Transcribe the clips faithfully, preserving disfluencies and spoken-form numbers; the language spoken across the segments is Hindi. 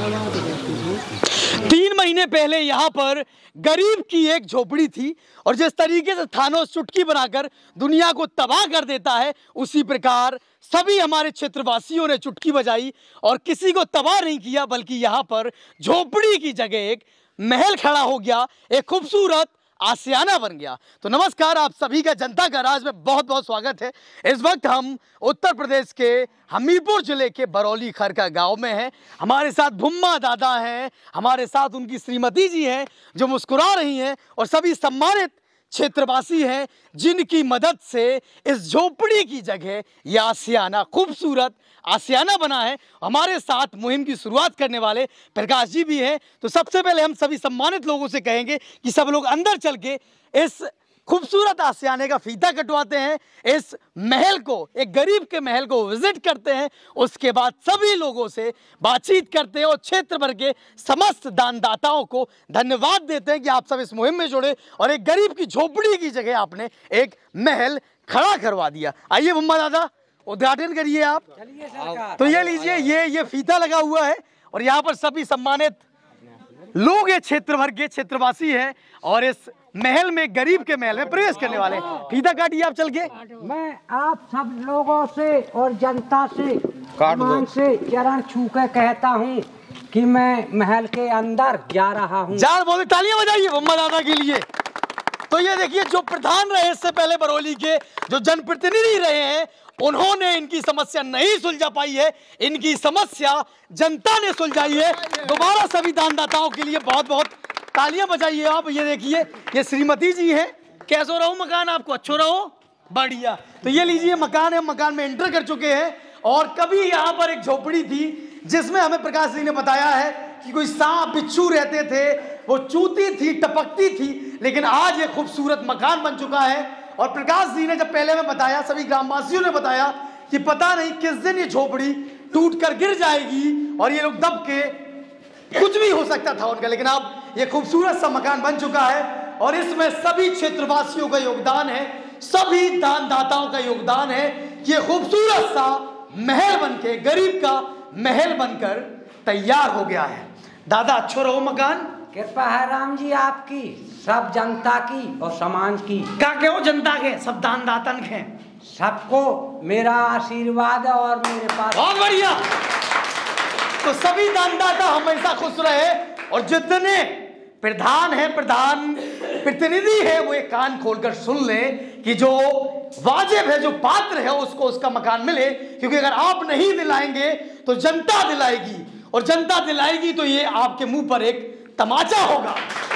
तीन महीने पहले यहाँ पर गरीब की एक झोपड़ी थी और जिस तरीके से थानोस चुटकी बनाकर दुनिया को तबाह कर देता है, उसी प्रकार सभी हमारे क्षेत्रवासियों ने चुटकी बजाई और किसी को तबाह नहीं किया, बल्कि यहाँ पर झोपड़ी की जगह एक महल खड़ा हो गया, एक खूबसूरत आसियाना बन गया। तो नमस्कार, आप सभी का जनता का राज में बहुत बहुत स्वागत है। इस वक्त हम उत्तर प्रदेश के हमीरपुर जिले के बरौली खरका गांव में हैं। हमारे साथ भुम्मा दादा हैं, हमारे साथ उनकी श्रीमती जी हैं जो मुस्कुरा रही हैं और सभी सम्मानित क्षेत्रवासी हैं जिनकी मदद से इस झोपड़ी की जगह यह आसियाना, खूबसूरत आसियाना बना है। हमारे साथ मुहिम की शुरुआत करने वाले प्रकाश जी भी हैं। तो सबसे पहले हम सभी सम्मानित लोगों से कहेंगे कि सब लोग अंदर चल के इस खूबसूरत आसियाने का फीता कटवाते हैं, इस महल को, एक गरीब के महल को विजिट करते हैं, उसके बाद सभी लोगों से बातचीत करते हैं और क्षेत्र भर के समस्त दानदाताओं को धन्यवाद देते हैं कि आप सब इस मुहिम में जुड़े और एक गरीब की झोपड़ी की जगह आपने एक महल खड़ा करवा दिया। आइए भुम्मा दादा, उद्घाटन करिए आप। तो ये लीजिए, ये ये फीता लगा हुआ है और यहाँ पर सभी सम्मानित लोग ये क्षेत्र भर के क्षेत्रवासी हैं और इस महल में, गरीब के महल में प्रवेश करने वाले हैं। फीता काटिए आप चल के। मैं आप सब लोगों से और जनता से मान से चरण छू के कहता हूँ कि मैं महल के अंदर जा रहा हूँ। जार बोले, तालियां बजाइए भुम्मा दादा के लिए। तो ये देखिए, जो प्रधान रहे इससे पहले बरौली के, जो जनप्रतिनिधि रहे हैं, उन्होंने इनकी समस्या नहीं सुलझा पाई है, इनकी समस्या जनता ने सुलझाई है। दोबारा सभी दानदाताओं के लिए बहुत बहुत तालियां बजाइए आप। ये देखिए, ये श्रीमती जी हैं। कैसो रहो मकान आपको? अच्छो रहो, बढ़िया। तो ये लीजिए, मकान है, मकान में एंटर कर चुके हैं। और कभी यहाँ पर एक झोपड़ी थी जिसमें हमें प्रकाश जी ने बताया है कि कोई सांप बिच्छू रहते थे, वो चूती थी, टपकती थी, लेकिन आज ये खूबसूरत मकान बन चुका है। और प्रकाश जी ने जब पहले में बताया, सभी ग्रामवासियों ने बताया कि पता नहीं किस दिन ये झोपड़ी टूट कर गिर जाएगी और ये लोग दब के, कुछ भी हो सकता था उनका, लेकिन अब ये खूबसूरत सा मकान बन चुका है और इसमें सभी क्षेत्रवासियों का योगदान है, सभी दानदाताओं का योगदान है कि ये खूबसूरत सा महल बनके, गरीब का महल बनकर तैयार हो गया है। दादा अच्छो रहो मकान। कृपा है राम जी आपकी, सब जनता की और समाज की। क्या क्यों जनता के, सब दानदातन के, सबको मेरा आशीर्वाद और मेरे पास। बहुत बढ़िया। तो सभी दानदाता हमेशा खुश रहे और जितने प्रधान है, प्रधान प्रतिनिधि है, वो एक कान खोलकर सुन ले कि जो वाजिब है, जो पात्र है, उसको उसका मकान मिले। क्योंकि अगर आप नहीं दिलाएंगे तो जनता दिलाएगी और जनता दिलाएगी तो ये आपके मुंह पर एक तमाचा होगा।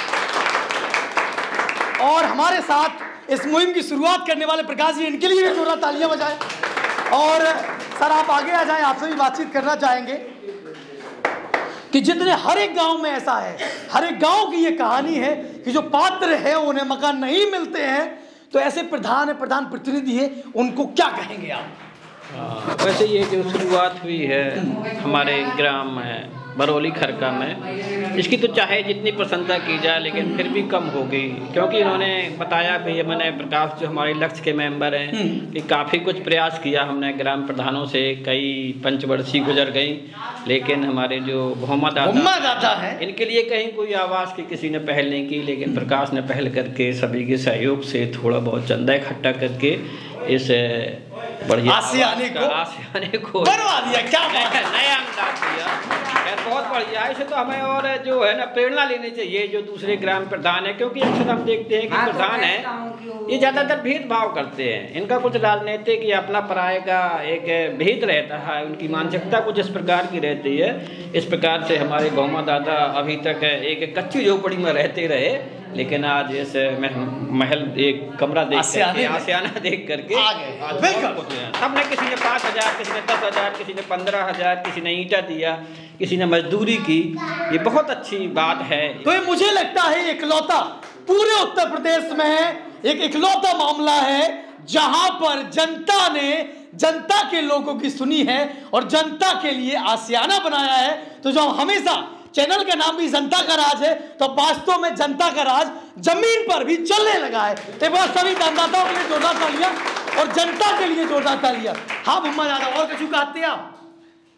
और हमारे साथ इस मुहिम की शुरुआत करने वाले प्रकाश जी, इनके लिए भी जोरदार तालियां बजाएं। और सर आप आगे आ जाएं, आपसे भी बातचीत करना चाहेंगे कि जितने, हर एक गांव में ऐसा है, हर एक गांव की ये कहानी है कि जो पात्र है उन्हें मकान नहीं मिलते हैं। तो ऐसे प्रधान है, प्रधान प्रतिनिधि है, उनको क्या कहेंगे आप? आ, वैसे ये जो शुरुआत हुई है हमारे ग्राम में बरौली खरका में, इसकी तो चाहे जितनी प्रशंसा की जाए लेकिन फिर भी कम होगी, क्योंकि इन्होंने बताया भी, मैंने प्रकाश जो हमारे लक्ष्य के मेंबर हैं, कि काफ़ी कुछ प्रयास किया हमने ग्राम प्रधानों से, कई पंचवर्षी गुजर गई, लेकिन हमारे जो भुम्मा दादा दादा है, इनके लिए कहीं कोई आवाज़ की किसी ने पहल नहीं की। लेकिन प्रकाश ने पहल करके सभी के सहयोग से थोड़ा बहुत चंदा इकट्ठा करके इस बढ़िया आसियाने को आसियाने को बनवा दिया। क्या नया अंदाज दिया, बहुत बढ़िया। इसे तो हमें और जो है ना प्रेरणा लेनी चाहिए जो दूसरे ग्राम प्रधान है, क्योंकि अक्सर हम देखते हैं कि प्रधान है ये ज़्यादातर भेदभाव करते हैं। इनका कुछ राजनीतिक या अपना पराये का एक भेद रहता है, उनकी मानसिकता कुछ इस प्रकार की रहती है। इस प्रकार से हमारे भुम्मा दादा अभी तक एक कच्ची झोपड़ी में रहते रहे, लेकिन आज इस महल, एक कमरा देख करके, आसियाना देख करके सबने, किसी ने पाँच हजार, किसी ने दस हजार, किसी ने पंद्रह हजार, किसी ने ईंटा दिया, किसी ने मजदूरी की। ये बहुत अच्छी बात है। तो ये मुझे लगता है इकलौता पूरे उत्तर प्रदेश में एक इकलौता मामला है जहां पर जनता ने जनता के लोगों की सुनी है और जनता के लिए आसियाना बनाया है। तो जो हमेशा चैनल का नाम भी जनता का राज है, तो वास्तव में जनता का राज जमीन पर भी चलने लगा है। एक बार सभी दानदाताओं के लिए जोरदार तालियां और जनता के लिए जोरदार तालियां। हाँ भुम्मा दादा, और कुछ कहते हैं आप?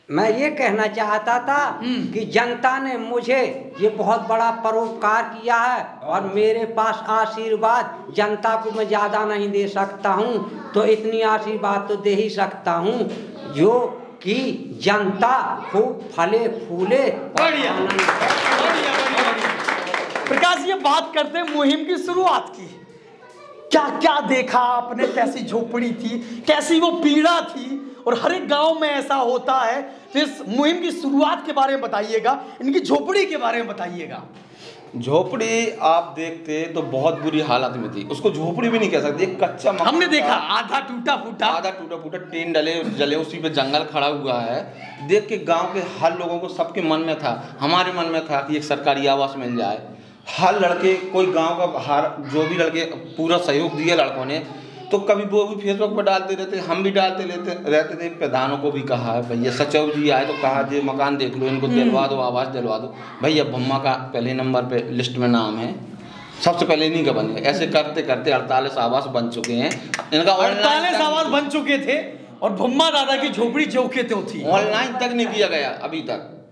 मैं ये कहना चाहता था कि जनता ने मुझे ये बहुत बड़ा परोपकार किया है और मेरे पास आशीर्वाद, जनता को मैं ज़्यादा नहीं दे सकता हूँ, तो इतनी आशीर्वाद तो दे ही सकता हूँ जो कि जनता खूब फले फूले। बढ़िया बढ़िया बढ़िया। प्रकाश, ये बात करते हैं मुहिम की शुरुआत की, क्या क्या देखा आपने, कैसी झोपड़ी थी, कैसी वो पीड़ा थी, और हर एक गांव में ऐसा होता है। तो इस मुहिम की शुरुआत के बारे में बताइएगा, इनकी झोपड़ी के बारे में बताइएगा। झोपड़ी आप देखते तो बहुत बुरी हालत में थी, उसको झोपड़ी भी नहीं कह सकते, एक कच्चा मकान हमने देखा, आधा टूटा फूटा आधा टूटा फूटा टीन डले जले, उसी पे जंगल खड़ा हुआ है। देख के गांव के हर लोगों को, सबके मन में था, हमारे मन में था कि एक सरकारी आवास मिल जाए। हर लड़के, कोई गांव का हर जो भी लड़के पूरा सहयोग दिया लड़कों ने, तो कभी वो भी फेसबुक पर डालते रहते, हम भी डालते रहते रहते थे। प्रधानों को भी कहा है, भैया सचिव जी आए तो कहा जी मकान देख लो, इनको दिलवा दो, आवास दिलवा दो। भैया भम्मा का पहले नंबर पे लिस्ट में नाम है, सबसे पहले इन्हीं का बनेगा। ऐसे करते करते अड़तालीस आवास बन चुके हैं, इनका अड़तालीस आवास बन चुके थे और भम्मा दादा की झोपड़ी चौके तो थी, ऑनलाइन तक नहीं किया गया अभी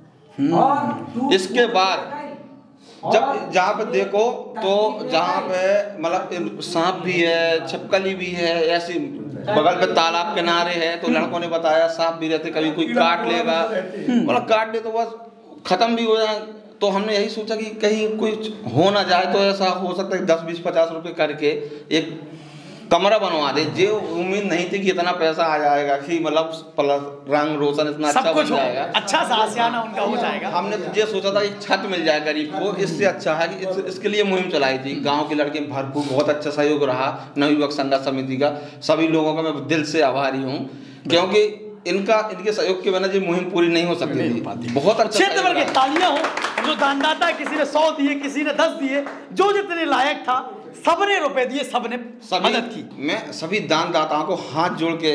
तक। इसके बाद जब जहाँ पे देखो तो जहाँ पे मतलब सांप भी है, छिपकली भी है, ऐसी बगल पे तालाब किनारे है, तो लड़कों ने बताया सांप भी रहते, कभी कोई काट लेगा, मतलब काट ले तो बस खत्म भी हो जाए। तो हमने यही सोचा कि कहीं कुछ हो ना जाए, तो ऐसा हो सकता है दस बीस पचास रुपए करके एक कमरा बनवा दे। जो उम्मीद नहीं थी कि इतना पैसा आ जाएगा, कि मतलब प्लस रंग रोशन इतना अच्छा बन जाएगा, अच्छा सा आशियाना उनका हो जाएगा। हमने तो ये सोचा था एक छत मिल जाए गरीब को, इससे अच्छा है कि इस, इसके लिए मुहिम चलाई थी। गांव के लड़के भरपूर, बहुत अच्छा सहयोग रहा। नवयुवक संघर्ष समिति का सभी लोगों का मैं दिल से आभारी हूँ, क्योंकि इनका इनके सहयोग के बिना ये मुहिम पूरी नहीं हो सकती थी। बहुत अच्छा क्षेत्र भर की तालियां हो। जो दानदाता, किसी ने सौ दिए, किसी ने दस दिए, जो जितने लायक था सबने रुपए दिए, सबने मदद की। मैं सभी दानदाताओं को हाथ जोड़ के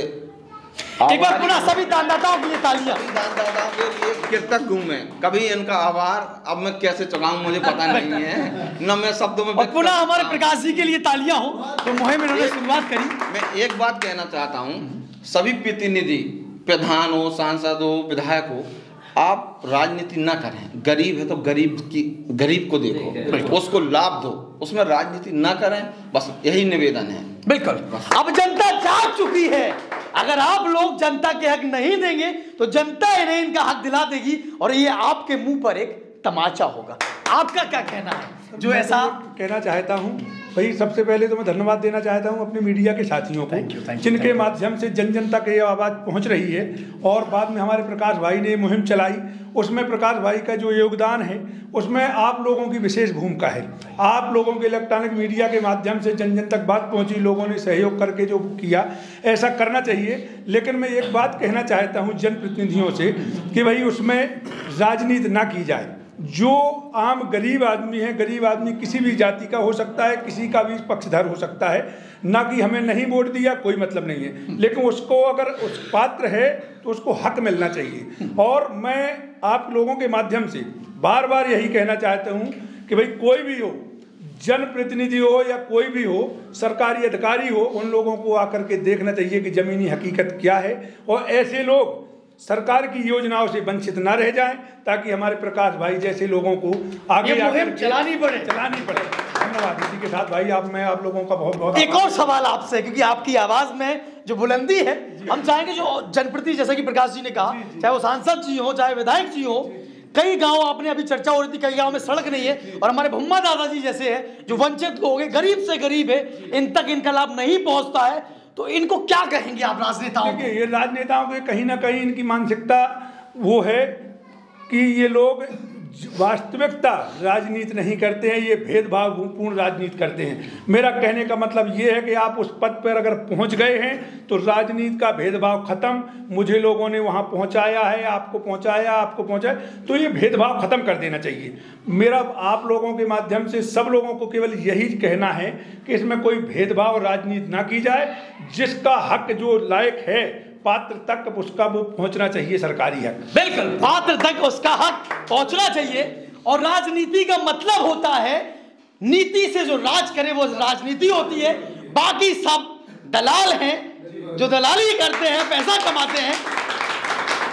एक बार पुनः सभी दानदाताओं के लिए तालियां। दानदाताओं के लिए कृतज्ञ हूं मैं, कभी इनका आभार अब मैं कैसे चुकाऊं मुझे पता नहीं है, न मैं शब्दों में। और पुनः हमारे प्रकाश जी के लिए तालियां हो, तो मुहिम इन्होंने शुरुआत करी। मैं एक बात कहना चाहता हूं, सभी प्रतिनिधि, प्रधान हो, सांसद हो, विधायक हो, आप राजनीति ना करें। गरीब है तो गरीब की गरीब को देखो, उसको लाभ दो, उसमें राजनीति ना करें, बस यही निवेदन है। बिल्कुल। अब जनता जाग चुकी है, अगर आप लोग जनता के हक नहीं देंगे तो जनता इन्हें इनका हक दिला देगी, और ये आपके मुंह पर एक तमाचा होगा। आपका क्या कहना है? जो ऐसा कहना चाहता हूँ भाई, सबसे पहले तो मैं धन्यवाद देना चाहता हूँ अपने मीडिया के साथियों को, जिनके माध्यम से जन जन तक ये आवाज़ पहुँच रही है। और बाद में हमारे प्रकाश भाई ने मुहिम चलाई, उसमें प्रकाश भाई का जो योगदान है उसमें आप लोगों की विशेष भूमिका है। आप लोगों के इलेक्ट्रॉनिक मीडिया के माध्यम से जन जन तक बात पहुँची, लोगों ने सहयोग करके जो किया, ऐसा करना चाहिए। लेकिन मैं एक बात कहना चाहता हूँ जनप्रतिनिधियों से कि भाई उसमें राजनीति ना की जाए। जो आम गरीब आदमी है, गरीब आदमी किसी भी जाति का हो सकता है, किसी का भी पक्षधर हो सकता है, ना कि हमें नहीं वोट दिया कोई मतलब नहीं है, लेकिन उसको अगर उस पात्र है तो उसको हक मिलना चाहिए। और मैं आप लोगों के माध्यम से बार बार यही कहना चाहता हूँ कि भाई कोई भी हो, जनप्रतिनिधि हो या कोई भी हो, सरकारी अधिकारी हो, उन लोगों को आकर के देखना चाहिए कि ज़मीनी हकीकत क्या है, और ऐसे लोग सरकार की योजनाओं से वंचित ना रह जाएं, ताकि हमारे प्रकाश भाई जैसे लोगों को आगे आकर चलानी पड़े चलानी पड़े धन्यवाद। इसी के साथ भाई आप मैं आप लोगों का बहुत बहुत एक और सवाल आपसे, क्योंकि आपकी आवाज में जो बुलंदी है, हम चाहेंगे जो जनप्रतिनिधि, जैसा कि प्रकाश जी ने कहा, चाहे वो सांसद जी हो, चाहे विधायक जी हो, कई गांव आपने अभी चर्चा हो रही थी, कई गांव में सड़क नहीं है, और हमारे भम्मा दादाजी जैसे हैं जो वंचित लोग हैं, गरीब से गरीब है, इन तक इनका लाभ नहीं पहुंचता है, तो इनको क्या कहेंगे आप राजनेताओं को? ये राजनेताओं के कहीं ना कहीं इनकी मानसिकता वो है कि ये लोग वास्तविकता राजनीति नहीं करते हैं, ये भेदभावपूर्ण राजनीति करते हैं। मेरा कहने का मतलब ये है कि आप उस पद पर अगर पहुंच गए हैं तो राजनीति का भेदभाव खत्म। मुझे लोगों ने वहां पहुंचाया है, आपको पहुंचाया, आपको पहुंचाया, तो ये भेदभाव खत्म कर देना चाहिए। मेरा आप लोगों के माध्यम से सब लोगों को केवल यही कहना है कि इसमें कोई भेदभाव राजनीति ना की जाए। जिसका हक जो लायक है पात्र तक, उसका वो पहुंचना चाहिए सरकारी हक। बिल्कुल, पात्र तक उसका हक पहुंचना चाहिए। और राजनीति का मतलब होता है नीति से जो राज करे वो राजनीति होती है। बाकी सब दलाल हैं जो दलाली करते हैं, पैसा कमाते हैं।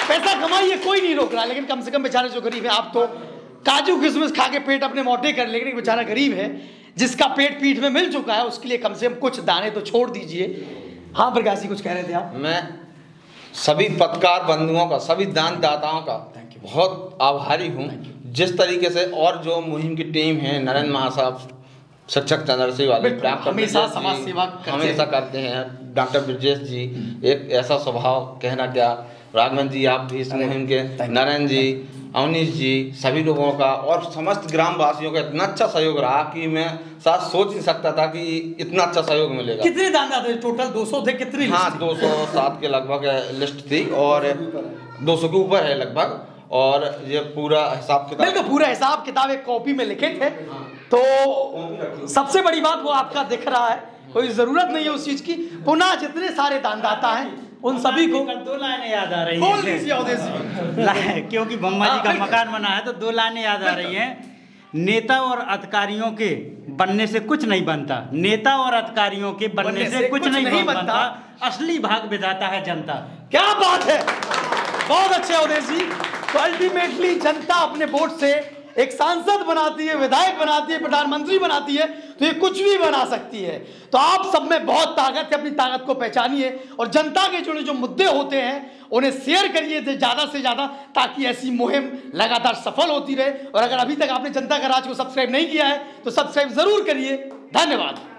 पैसा कमाइए, कोई नहीं रोक रहा, लेकिन कम से कम बेचारे जो गरीब है, आप तो काजू किशमिश खा के पेट अपने मोटे कर, लेकिन एक बेचारा गरीब है जिसका पेट पीठ में मिल चुका है, उसके लिए कम से कम कुछ दाने तो छोड़ दीजिए। हाँ प्रकाश जी कुछ कह रहे थे आप? मैं सभी पत्रकार बंधुओं का, सभी दानदाताओं का बहुत आभारी हूँ, जिस तरीके से और जो मुहिम की टीम है, नरेंद्र महासाहब, शिक्षक चंद्रशेखर वाले, हमेशा समाज सेवा हमेशा करते हैं, डॉक्टर ब्रजेश जी, एक ऐसा स्वभाव कहना क्या, राघवन जी आप भी इस मुहिम के, नरेंद्र जी, अवनीश जी, सभी लोगों का और समस्त ग्रामवासियों का इतना अच्छा सहयोग रहा कि मैं साथ सोच नहीं सकता था कि इतना अच्छा सहयोग मिलेगा। कितने दानदाता टोटल? दो सौ थे? कितनी? हाँ, दो सौ सात के लगभग लिस्ट थी और दो सौ के ऊपर है लगभग, और ये पूरा हिसाब किताब, बिल्कुल पूरा हिसाब किताब एक कॉपी में लिखे थे। तो सबसे बड़ी बात वो आपका दिख रहा है, कोई जरूरत नहीं है उस चीज की। पुनः जितने सारे दानदाता हैं उन सभी को दो लाइनें याद आ रही बोल हैं, दीजिए अवधेश जी। क्योंकि बम्मा जी का मकान बना है तो दो लाइनें याद आ रही हैं। नेता और अधिकारियों के बनने से कुछ नहीं बनता, नेता और अधिकारियों के बनने से कुछ नहीं बनता, असली भाग विधाता है जनता। क्या बात है, बहुत अच्छे अवधेश जी। तो अल्टीमेटली जनता अपने वोट से एक सांसद बनाती है, विधायक बनाती है, प्रधानमंत्री बनाती है, तो ये कुछ भी बना सकती है। तो आप सब में बहुत ताकत है, अपनी ताकत को पहचानिए और जनता के जुड़े जो मुद्दे होते हैं उन्हें शेयर करिए ज़्यादा से ज़्यादा, ताकि ऐसी मुहिम लगातार सफल होती रहे। और अगर अभी तक आपने जनता का राज को सब्सक्राइब नहीं किया है तो सब्सक्राइब जरूर करिए। धन्यवाद।